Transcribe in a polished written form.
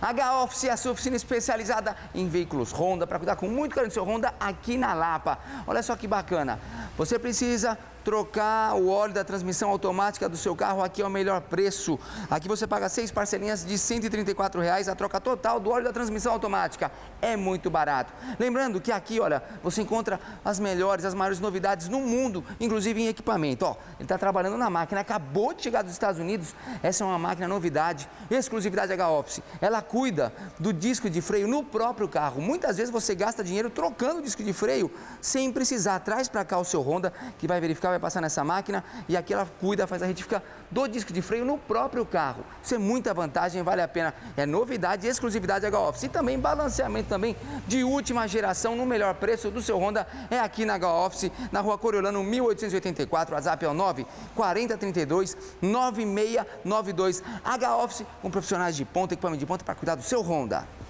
H-Office é a sua oficina especializada em veículos Honda para cuidar com muito carinho do seu Honda aqui na Lapa. Olha só que bacana. Você precisa trocar o óleo da transmissão automática do seu carro, aqui é o melhor preço. Aqui você paga 6 parcelinhas de R$ 134, a troca total do óleo da transmissão automática. É muito barato. Lembrando que aqui, olha, você encontra as melhores, as maiores novidades no mundo, inclusive em equipamento. Ó, ele está trabalhando na máquina, acabou de chegar dos Estados Unidos. Essa é uma máquina novidade, exclusividade H-Office. Ela cuida do disco de freio no próprio carro. Muitas vezes você gasta dinheiro trocando o disco de freio sem precisar. Traz para cá o seu Honda, que vai verificar, vai passar nessa máquina e aqui ela cuida, faz a retífica do disco de freio no próprio carro. Isso é muita vantagem, vale a pena. É novidade e exclusividade H-Office. E também balanceamento também de última geração no melhor preço do seu Honda é aqui na H-Office, na Rua Coriolano 1884, WhatsApp é o 94032 9692. H-Office com profissionais de ponta, equipamento de ponta para cuidar do seu Honda.